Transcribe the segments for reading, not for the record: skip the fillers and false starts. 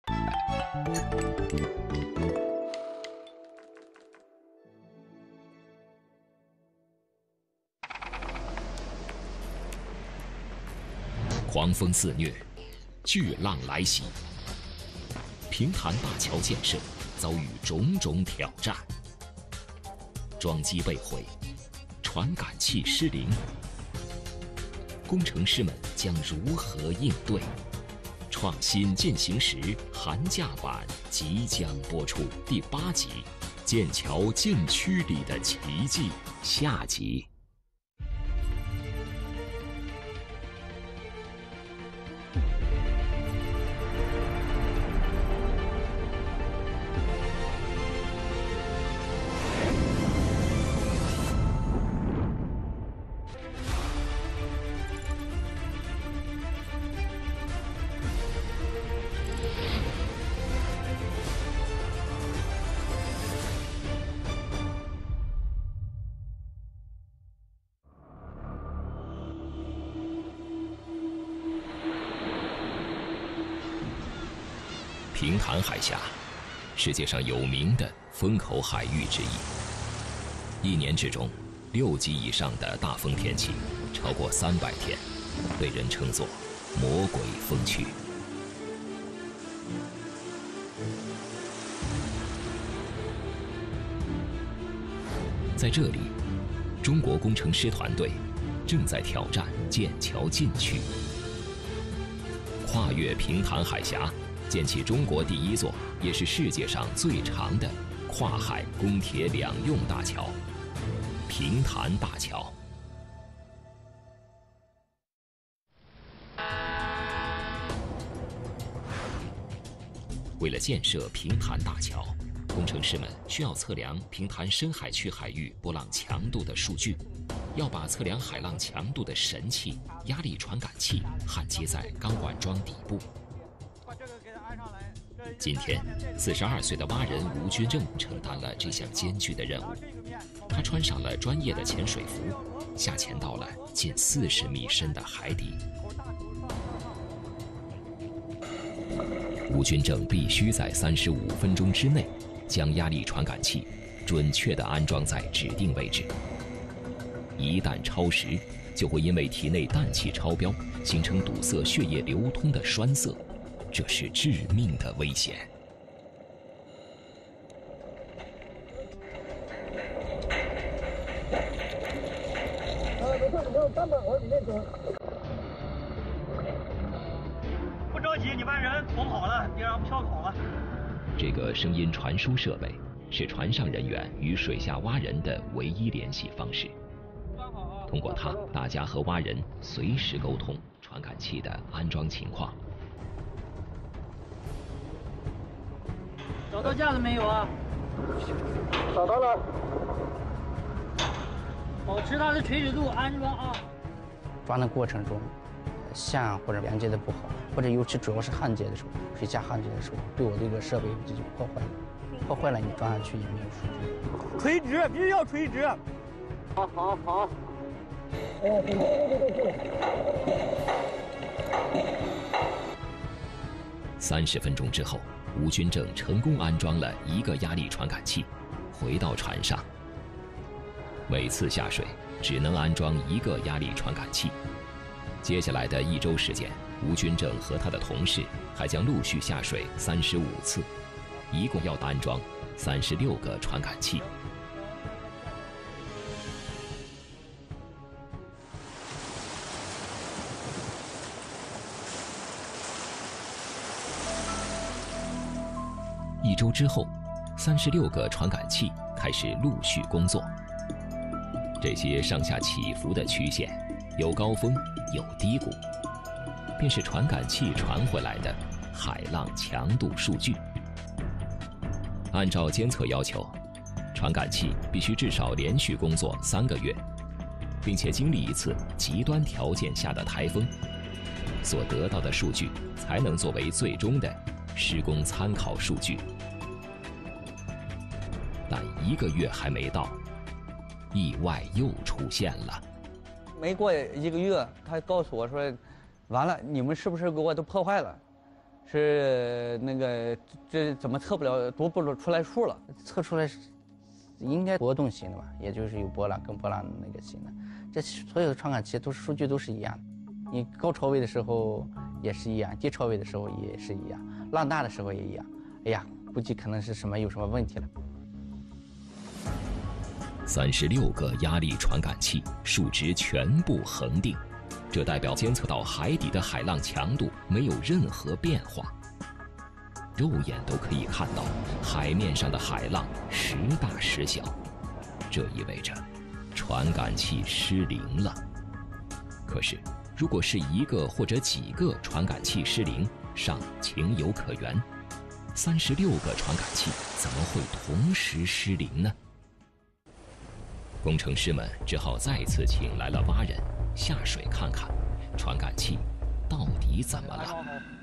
狂风肆虐，巨浪来袭，平潭大桥建设遭遇种种挑战，桩基被毁，传感器失灵，工程师们将如何应对？创新进行时寒假版即将播出第8集《剑桥禁区里的奇迹》下集。平潭海峡，世界上有名的风口海域之一。一年之中，6级以上的大风天气超过300天，被人称作“魔鬼风区”。在这里，中国工程师团队正在挑战剑桥禁区，跨越平潭海峡，建起中国第1座，也是世界上最长的跨海公铁两用大桥——平潭大桥。为了建设平潭大桥，工程师们需要测量平潭深海区海域波浪强度的数据，要把测量海浪强度的神器——压力传感器焊接在钢管桩底部。今天，42岁的蛙人吴军正承担了这项艰巨的任务。他穿上了专业的潜水服，下潜到了近40米深的海底。吴军正必须在35分钟之内，将压力传感器准确地安装在指定位置。一旦超时，就会因为体内氮气超标，形成堵塞血液流通的栓塞。这是致命的危险。 不着急，你把人捅好了，别让飘跑了。 这个声音传输设备是船上人员与水下蛙人的唯一联系方式。通过它，大家和蛙人随时沟通传感器的安装情况。 找到架子没有啊？ 找到了。 保持它的垂直度，安装啊。 装的过程中，线或者连接的不好，或者尤其主要是焊接的时候，水下焊接的时候，对我这个设备这就破坏了。破坏了，你装上去也没有数据。 垂直，必须要垂直。 好。 30分钟之后，吴军正成功安装了1个压力传感器，回到船上。每次下水只能安装1个压力传感器。接下来的1周时间，吴军正和他的同事还将陆续下水35次，一共要安装36个传感器。1周之后，36个传感器开始陆续工作。这些上下起伏的曲线，有高峰，有低谷，便是传感器传回来的海浪强度数据。按照监测要求，传感器必须至少连续工作3个月，并且经历一次极端条件下的台风，所得到的数据才能作为最终的施工参考数据。但1个月还没到，意外又出现了。 没过1个月，他告诉我说：“完了，你们是不是给我都破坏了？” 是那个这怎么测不了，读不出来数了？ 测出来是应该波动型的吧，也就是有波浪跟波浪那个型的。这所有的传感器都是数据都是一样的，你高潮位的时候也是一样，低潮位的时候也是一样，浪大的时候也一样。哎呀，估计可能是有什么问题了。 36个压力传感器数值全部恒定，这代表监测到海底的海浪强度没有任何变化。肉眼都可以看到海面上的海浪时大时小，这意味着传感器失灵了。可是，如果是一个或者几个传感器失灵，尚情有可原。36个传感器怎么会同时失灵呢？工程师们只好再次请来了蛙人下水看看，传感器到底怎么了。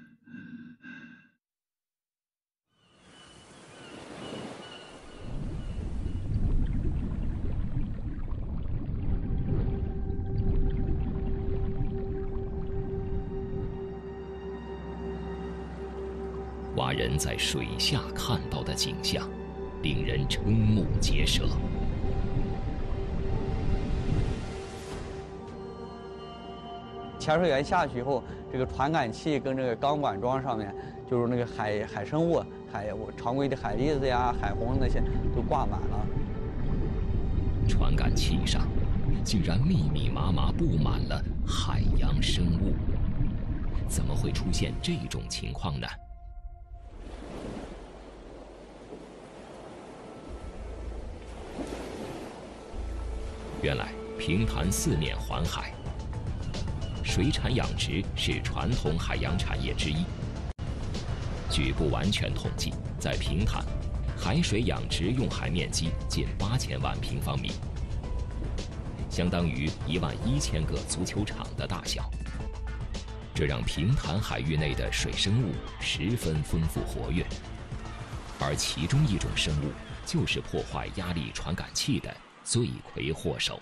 蛙人在水下看到的景象，令人瞠目结舌。 潜水员下去以后，这个传感器跟这个钢管桩上面，就是那个海生物、常规的海蛎子呀、海虹那些都挂满了。 传感器上竟然密密麻麻布满了海洋生物，怎么会出现这种情况呢？原来平潭四面环海，水产养殖是传统海洋产业之一。据不完全统计，在平潭，海水养殖用海面积近8000万平方米，相当于11000个足球场的大小。这让平潭海域内的水生物十分丰富活跃，而其中一种生物就是破坏压力传感器的罪魁祸首。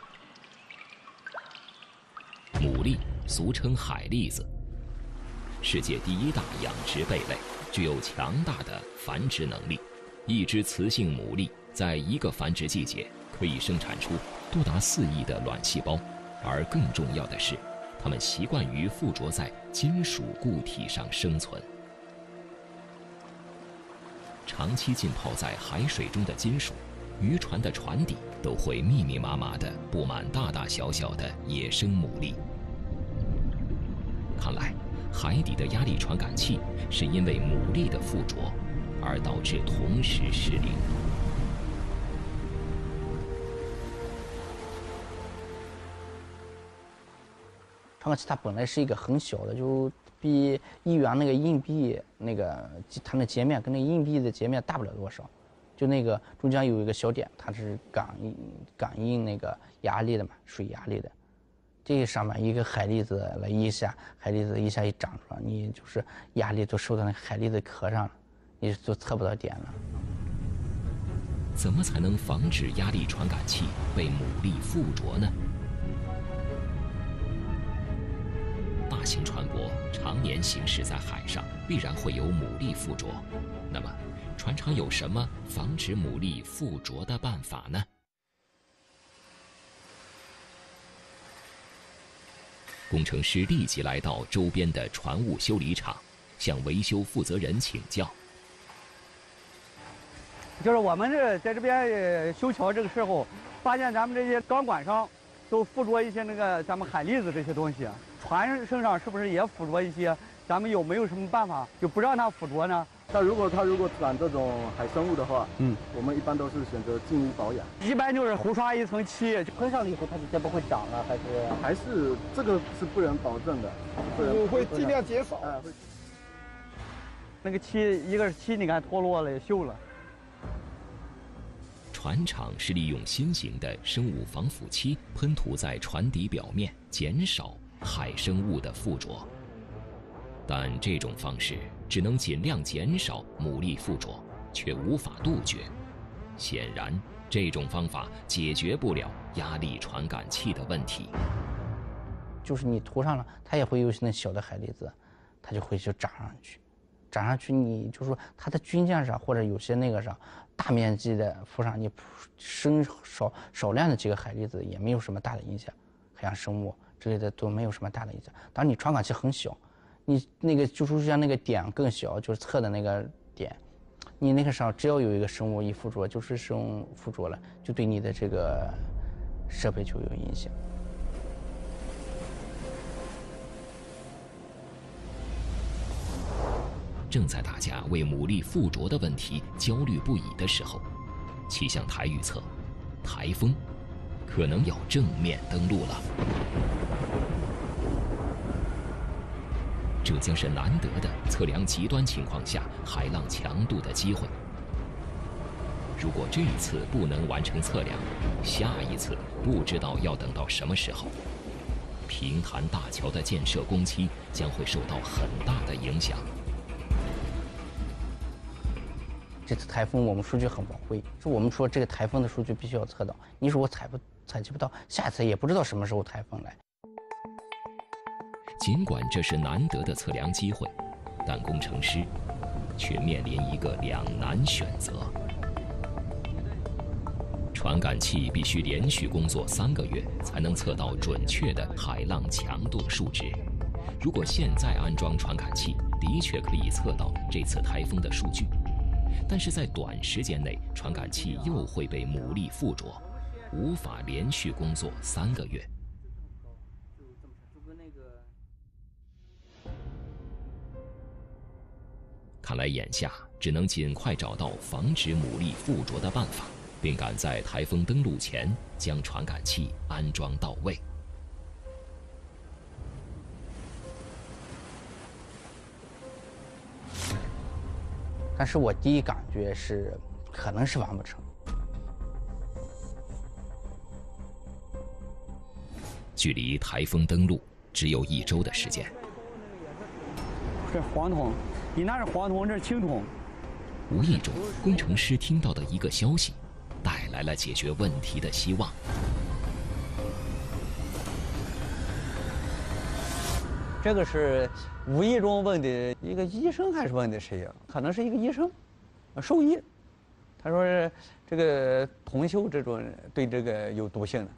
牡蛎，俗称海蛎子，世界第1大养殖贝类，具有强大的繁殖能力。一只雌性牡蛎在一个繁殖季节可以生产出多达4亿的卵细胞，而更重要的是，它们习惯于附着在金属固体上生存。长期浸泡在海水中的金属，渔船的船底都会密密麻麻地布满大大小小的野生牡蛎。看来，海底的压力传感器是因为牡蛎的附着而导致同时失灵。 传感器它本来是一个很小的，就比1元那个硬币它那截面跟那个硬币的截面大不了多少，就那个中间有一个小点，它是感应那个压力的嘛，水压力的。这个上面一个海蛎子来一下，海蛎子一下一长出来，你就是压力都受到那个海蛎子壳上了，你就测不到点了。 怎么才能防止压力传感器被牡蛎附着呢？大型船舶常年行驶在海上，必然会有牡蛎附着。那么，船厂有什么防止牡蛎附着的办法呢？工程师立即来到周边的船坞修理厂，向维修负责人请教。 就是我们在这边修桥这个时候，发现咱们这些钢管上都附着一些咱们海蛎子这些东西，船身上是不是也附着一些？咱们有没有什么办法就不让它附着呢？ 它如果长这种海生物的话，我们一般都是选择进屋保养。 一般就是糊刷一层漆， 喷上了以后它就再不会长了， 还是这个是不能保证的， 我会尽量减少。 那个漆，一个是漆，你看脱落了也锈了。 船厂是利用新型的生物防腐漆喷涂在船底表面，减少海生物的附着。但这种方式只能尽量减少牡蛎附着，却无法杜绝。显然，这种方法解决不了压力传感器的问题。 就是你涂上了，它也会有那小的海蛎子，它就会长上去。 长上去，你就说它的军舰上或者有些那个上大面积的浮上，你生少量的几个海蛎子也没有什么大的影响，海洋生物之类的都没有什么大的影响。当然你传感器很小，你那个就是像那个点更小，就是测的那个点，你那个上只要有一个生物一附着，就是生物附着了，就对你的这个设备就有影响。 正在大家为牡蛎附着的问题焦虑不已的时候，气象台预测，台风可能要正面登陆了。这将是难得的测量极端情况下海浪强度的机会。如果这一次不能完成测量，下一次不知道要等到什么时候。平潭大桥的建设工期将会受到很大的影响。 这次台风我们数据很宝贵，是我们说这个台风的数据必须要测到。你说我采集不到，下一次也不知道什么时候台风来。 尽管这是难得的测量机会，但工程师却面临一个两难选择。传感器必须连续工作3个月才能测到准确的海浪强度数值。如果现在安装传感器，的确可以测到这次台风的数据，但是在短时间内，传感器又会被牡蛎附着，无法连续工作3个月。看来眼下只能尽快找到防止牡蛎附着的办法，并赶在台风登陆前将传感器安装到位。 但是我第一感觉是，可能是完不成。 距离台风登陆只有1周的时间。 这黄铜，你那是黄铜，这是青铜。 无意中，工程师听到的一个消息，带来了解决问题的希望。 这个是无意中问的一个医生还是问的谁呀？可能是一个医生，兽医。他说这个铜锈这种对这个有毒性的。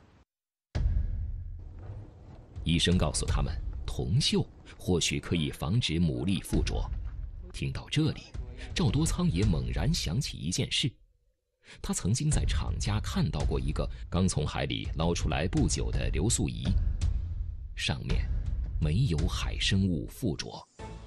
医生告诉他们，铜锈或许可以防止牡蛎附着。听到这里，赵多仓也猛然想起一件事。他曾经在厂家看到过一个刚从海里捞出来不久的流速仪，上面没有海生物附着。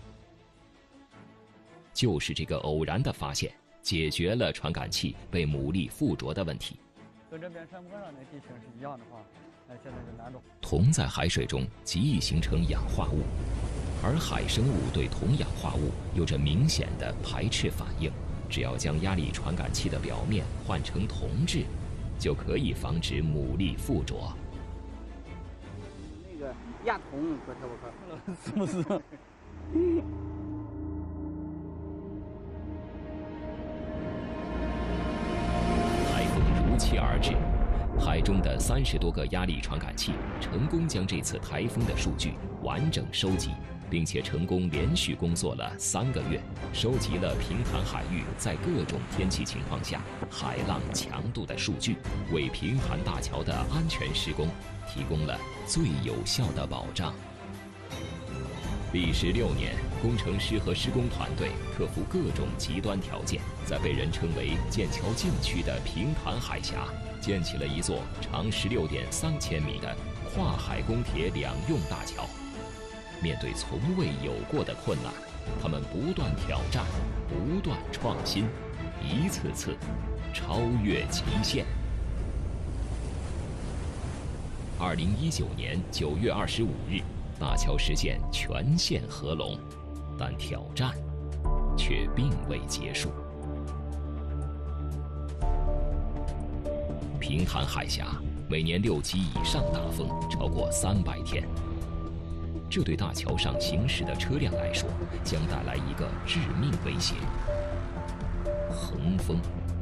就是这个偶然的发现，解决了传感器被牡蛎附着的问题。 跟这边山坡上的地形是一样的话，那现在就难度。 铜在海水中极易形成氧化物，而海生物对铜氧化物有着明显的排斥反应。只要将压力传感器的表面换成铜质，就可以防止牡蛎附着。 那个压铜不太不可， 是不是？ 台风如期而至，海中的30多个压力传感器成功将这次台风的数据完整收集，并且成功连续工作了3个月，收集了平潭海域在各种天气情况下海浪强度的数据，为平潭大桥的安全施工提供了最有效的保障。历时6年，工程师和施工团队克服各种极端条件，在被人称为剑桥禁区的平潭海峡，建起了一座长16.3千米的跨海公铁2用大桥。面对从未有过的困难，他们不断挑战，不断创新，一次次超越极限。2019年9月25日，大桥实现全线合龙，但挑战却并未结束。平潭海峡每年6级以上大风超过300天。这对大桥上行驶的车辆来说，将带来一个致命威胁——横风。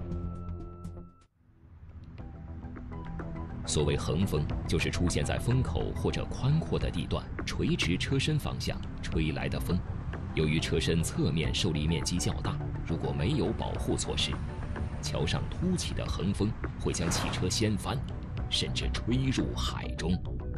所谓横风，就是出现在风口或者宽阔的地段，垂直车身方向吹来的风。 由于车身侧面受力面积较大，如果没有保护措施，桥上凸起的横风会将汽车掀翻，甚至吹入海中。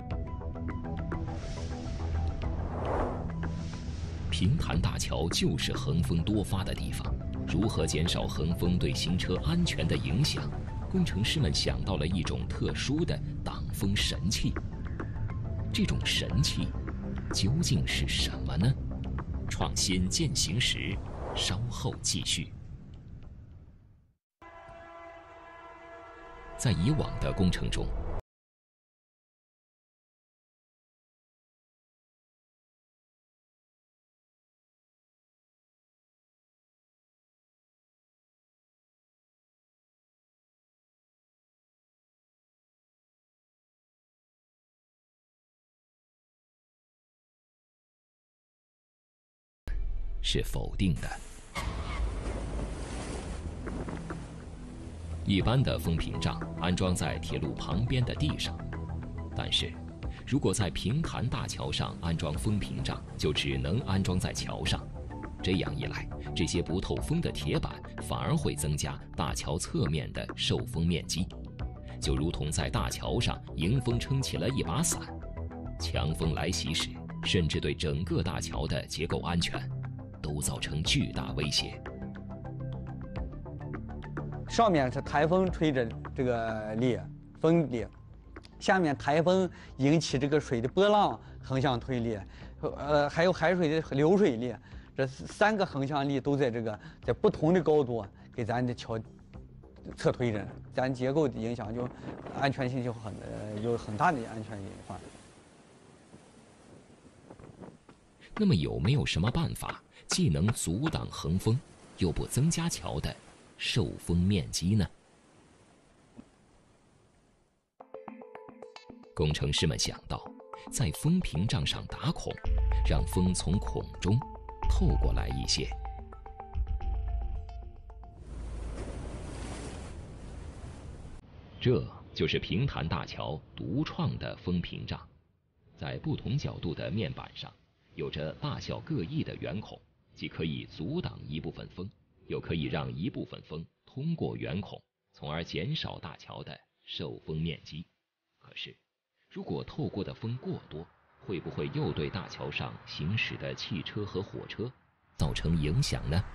平潭大桥就是横风多发的地方，如何减少横风对行车安全的影响？工程师们想到了一种特殊的挡风神器。这种神器究竟是什么呢？创新践行时，稍后继续。在以往的工程中，是否定的。一般的风屏障安装在铁路旁边的地上，但是，如果在平潭大桥上安装风屏障，就只能安装在桥上。这样一来，这些不透风的铁板反而会增加大桥侧面的受风面积，就如同在大桥上迎风撑起了一把伞，强风来袭时，甚至对整个大桥的结构安全都造成巨大威胁。 上面是台风吹着这个力，风力，下面台风引起这个水的波浪横向推力，还有海水的流水力，这3个横向力都在在不同的高度给咱的桥侧推着，咱结构的影响就安全性就有很大的安全隐患。 那么有没有什么办法既能阻挡横风，又不增加桥的受风面积呢？工程师们想到，在风屏障上打孔，让风从孔中透过来一些。这就是平潭大桥独创的风屏障，在不同角度的面板上有着大小各异的圆孔，既可以阻挡一部分风，又可以让一部分风通过圆孔，从而减少大桥的受风面积。可是，如果透过的风过多，会不会又对大桥上行驶的汽车和火车造成影响呢？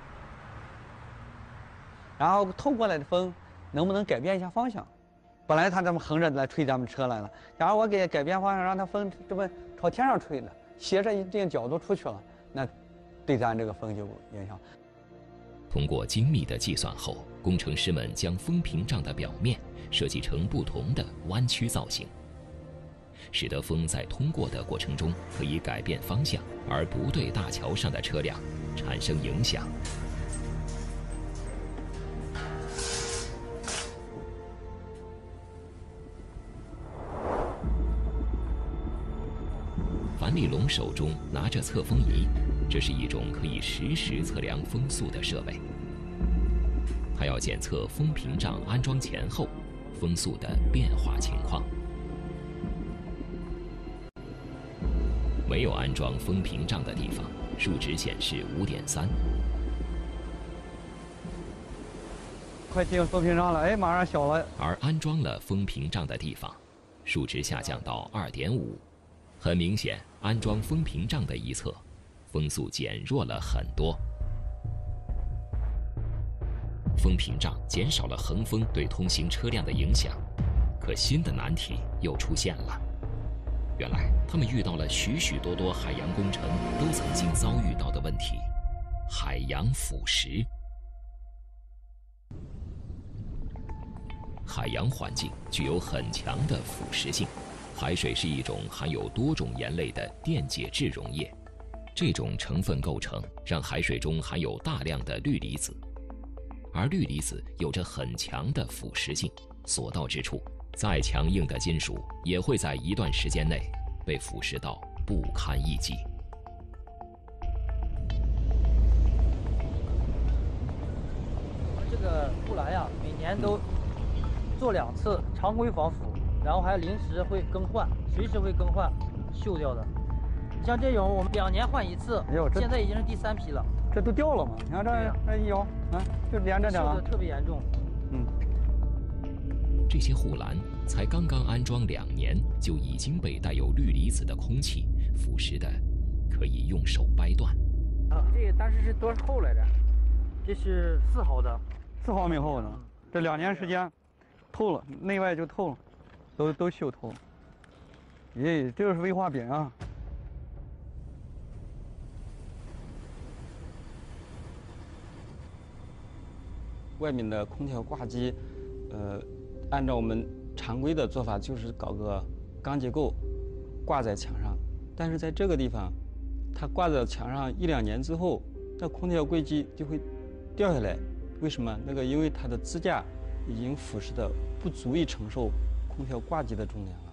然后透过来的风能不能改变一下方向？本来它这么横着来吹咱们车来了，假如我给改变方向，让它风这么朝天上吹了，斜着一定角度出去了，那对咱这个风就影响。 通过精密的计算后，工程师们将风屏障的表面设计成不同的弯曲造型，使得风在通过的过程中可以改变方向，而不对大桥上的车辆产生影响。樊立龙手中拿着测风仪，这是一种可以实时测量风速的设备。他要检测风屏障安装前后风速的变化情况。没有安装风屏障的地方，数值显示5.3。 快进风屏障了，哎，马上小了。 而安装了风屏障的地方，数值下降到2.5。很明显，安装风屏障的一侧，风速减弱了很多。风屏障减少了横风对通行车辆的影响，可新的难题又出现了。原来，他们遇到了许许多多海洋工程都曾经遭遇到的问题——海洋腐蚀。海洋环境具有很强的腐蚀性。海水是一种含有多种盐类的电解质溶液，这种成分构成让海水中含有大量的氯离子，而氯离子有着很强的腐蚀性，所到之处，再强硬的金属也会在一段时间内被腐蚀到不堪一击。 我们这个护栏呀，每年都做2次常规防腐。然后还临时会更换，随时会更换锈掉的。 像这种我们2年换一次，现在已经是第3批了。 这都掉了嘛？你看这一摇，啊，就连着点了。 锈的特别严重。 这些护栏才刚刚安装2年，就已经被带有氯离子的空气腐蚀的，可以用手掰断。 这个当时是多厚来着？这是4毫的 ，4毫米厚的。这2年时间，透了，内外就透了，都锈透了。咦，这就是威化饼啊！ 外面的空调挂机，按照我们常规的做法，就是搞个钢结构挂在墙上。但是在这个地方，它挂在墙上1、2年之后，那空调柜机就会掉下来。为什么？因为它的支架已经腐蚀的不足以承受空调挂机的重量了。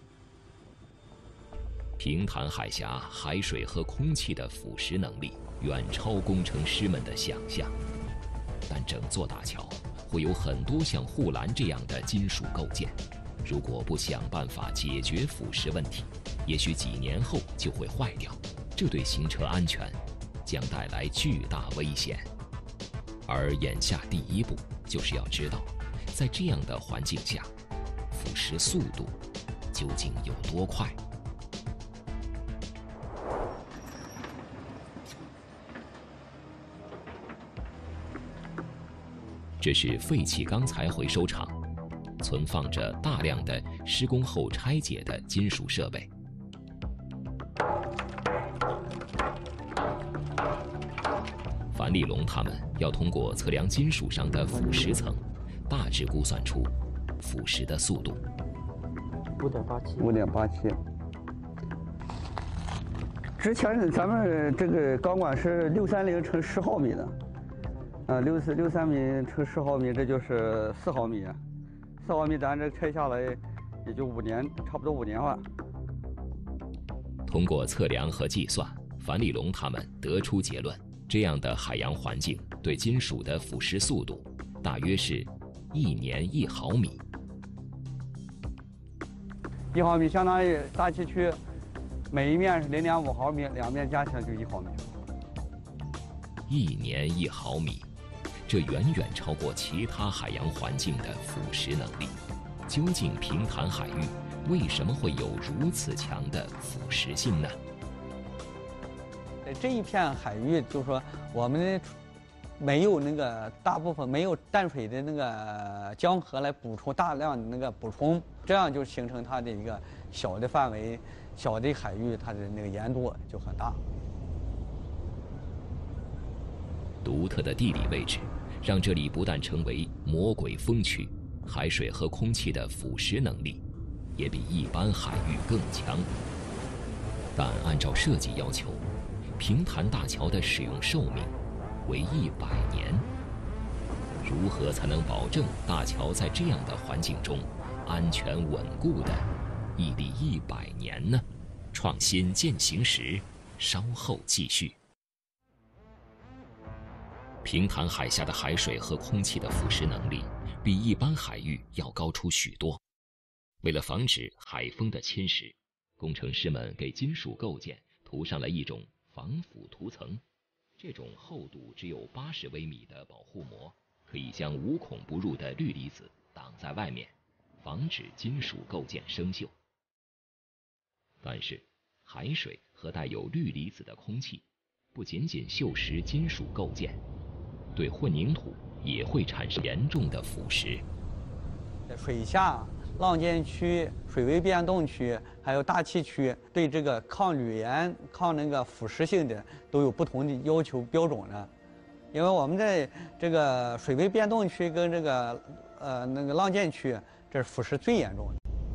平潭海峡海水和空气的腐蚀能力远超工程师们的想象，但整座大桥会有很多像护栏这样的金属构件，如果不想办法解决腐蚀问题，也许几年后就会坏掉，这对行车安全将带来巨大危险。而眼下第一步就是要知道，在这样的环境下，腐蚀速度究竟有多快。这是废弃钢材回收厂，存放着大量的施工后拆解的金属设备。樊立龙他们要通过测量金属上的腐蚀层，大致估算出腐蚀的速度。 5.87。之前咱们这个钢管是630乘10毫米的。630米乘10毫米，这就是4毫米。4毫米咱这拆下来也就5年，差不多5年了。 通过测量和计算，樊立龙他们得出结论：这样的海洋环境对金属的腐蚀速度大约是1年1毫米。 1毫米相当于大气区每一面是0.5毫米，2面加起来就1毫米。 1年1毫米。这远远超过其他海洋环境的腐蚀能力。究竟平潭海域为什么会有如此强的腐蚀性呢？ 这一片海域，就是说我们没有大部分没有淡水的江河来补充大量的补充，这样就形成它的一个小的范围、小的海域，它的盐度就很大。 独特的地理位置，让这里不但成为魔鬼风区，海水和空气的腐蚀能力也比一般海域更强。但按照设计要求，平潭大桥的使用寿命为100年。如何才能保证大桥在这样的环境中安全稳固地屹立100年呢？创新践行时，稍后继续。平潭海峡的海水和空气的腐蚀能力比一般海域要高出许多。为了防止海风的侵蚀，工程师们给金属构件涂上了一种防腐涂层。这种厚度只有80微米的保护膜，可以将无孔不入的氯离子挡在外面，防止金属构件生锈。但是，海水和带有氯离子的空气不仅仅锈蚀金属构件，对混凝土也会产生严重的腐蚀。 水下、浪尖区、水位变动区，还有大气区，对这个抗铝盐、抗腐蚀性的都有不同的要求标准的。因为我们在这个水位变动区跟这个浪尖区，这是腐蚀最严重的。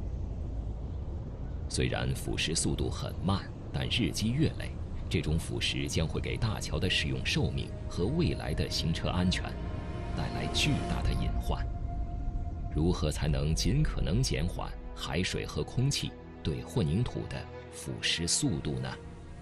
虽然腐蚀速度很慢，但日积月累，这种腐蚀将会给大桥的使用寿命和未来的行车安全带来巨大的隐患。如何才能尽可能减缓海水和空气对混凝土的腐蚀速度呢？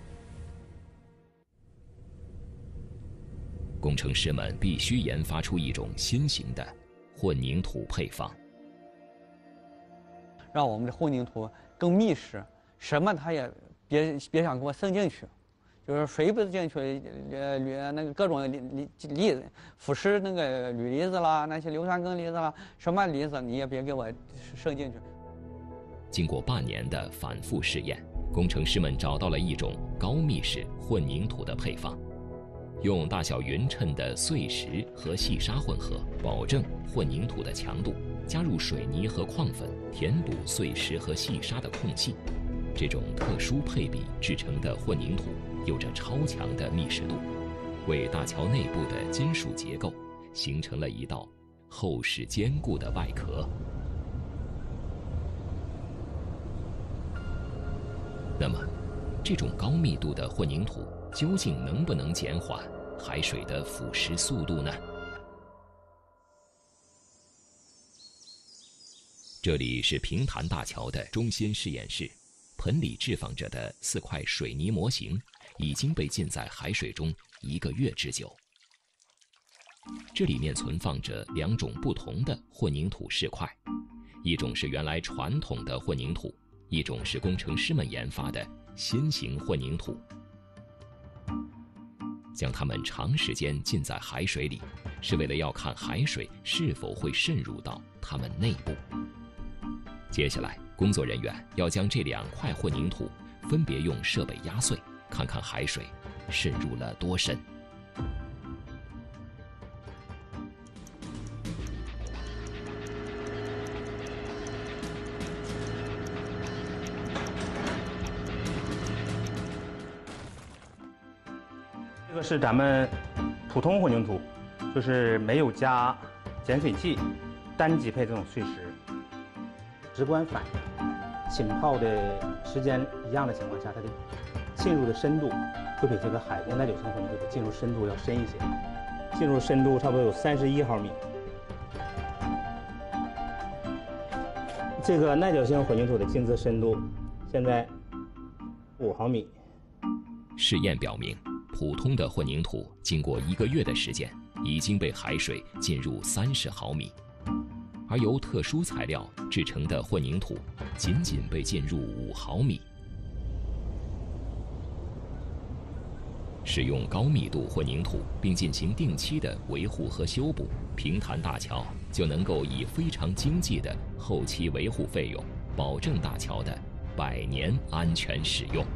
工程师们必须研发出一种新型的混凝土配方， 让我们的混凝土更密实，什么它也别想给我渗进去，就是水不进去，那个各种离腐蚀那个铝离子啦，那些硫酸根离子啦，什么离子你也别给我渗进去。 经过半年的反复试验，工程师们找到了一种高密式混凝土的配方，用大小匀称的碎石和细沙混合，保证混凝土的强度，加入水泥和矿粉，填补碎石和细沙的空隙。这种特殊配比制成的混凝土有着超强的密实度，为大桥内部的金属结构形成了一道厚实坚固的外壳。那么，这种高密度的混凝土究竟能不能减缓海水的腐蚀速度呢？这里是平潭大桥的中心实验室，盆里置放着的4块水泥模型已经被浸在海水中1个月之久。这里面存放着2种不同的混凝土试块，一种是原来传统的混凝土，一种是工程师们研发的新型混凝土。将它们长时间浸在海水里，是为了要看海水是否会渗入到它们内部。接下来，工作人员要将这2块混凝土分别用设备压碎，看看海水渗入了多深。 这个是咱们普通混凝土，就是没有加碱水器，单级配这种碎石。直观反应，浸泡的时间一样的情况下，它的进入的深度会比这个海绵耐久性混凝土的进入深度要深一些，进入深度差不多有31毫米。这个耐久性混凝土的浸渍深度现在5毫米。 试验表明，普通的混凝土经过1个月的时间，已经被海水浸入30毫米。而由特殊材料制成的混凝土仅仅被浸入5毫米。使用高密度混凝土并进行定期的维护和修补，平潭大桥就能够以非常经济的后期维护费用，保证大桥的100年安全使用。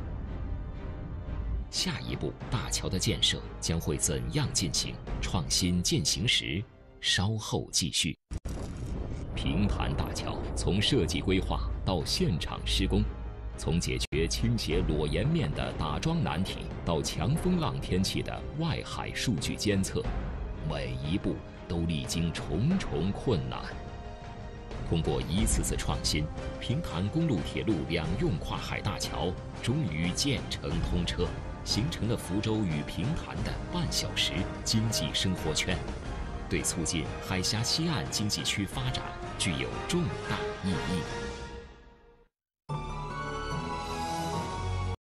下一步，大桥的建设将会怎样进行？创新进行时，稍后继续。平潭大桥从设计规划到现场施工，从解决倾斜裸岩面的打桩难题，到强风浪天气的外海数据监测，每一步都历经重重困难。通过一次次创新，平潭公路铁路2用跨海大桥终于建成通车，形成了福州与平潭的半小时经济生活圈，对促进海峡西岸经济区发展具有重大意义。